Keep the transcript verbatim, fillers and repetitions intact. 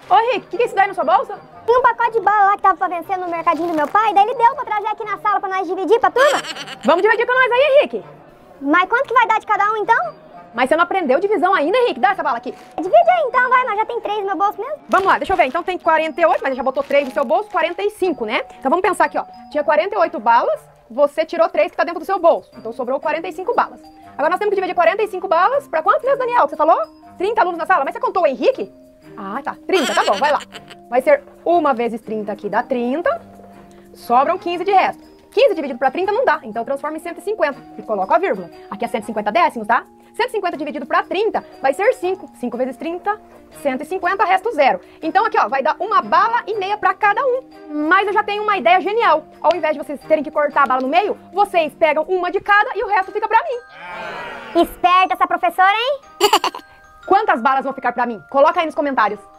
Ô, Rick, o que, que é isso daí na sua bolsa? Tinha um pacote de bala lá que tava pra vencer no mercadinho do meu pai, daí ele deu pra trazer aqui na sala pra nós dividir pra turma. Vamos dividir com nós aí, Rick. Mas quanto que vai dar de cada um, então? Mas você não aprendeu divisão ainda, Rick? Dá essa bala aqui. Divide aí, então, vai, mas já tem três no meu bolso mesmo. Vamos lá, deixa eu ver. Então tem quarenta e oito, mas já botou três no seu bolso, quarenta e cinco, né? Então vamos pensar aqui, ó. Tinha quarenta e oito balas, você tirou três que tá dentro do seu bolso. Então sobrou quarenta e cinco balas. Agora nós temos que dividir quarenta e cinco balas pra quantos mesmo, Daniel? Que você falou? trinta alunos na sala? Mas você contou o Henrique? Ah, tá. trinta, tá bom, vai lá. Vai ser uma vezes trinta aqui, dá trinta. Sobram quinze de resto. quinze dividido para trinta não dá, então eu transformo em cento e cinquenta e coloco a vírgula. Aqui é cento e cinquenta décimos, tá? cento e cinquenta dividido para trinta vai ser cinco. cinco vezes trinta, cento e cinquenta, resto zero. Então aqui, ó, vai dar uma bala e meia para cada um. Mas eu já tenho uma ideia genial. Ao invés de vocês terem que cortar a bala no meio, vocês pegam uma de cada e o resto fica para mim. Esperta essa professora, hein? Quantas balas vão ficar para mim? Coloca aí nos comentários.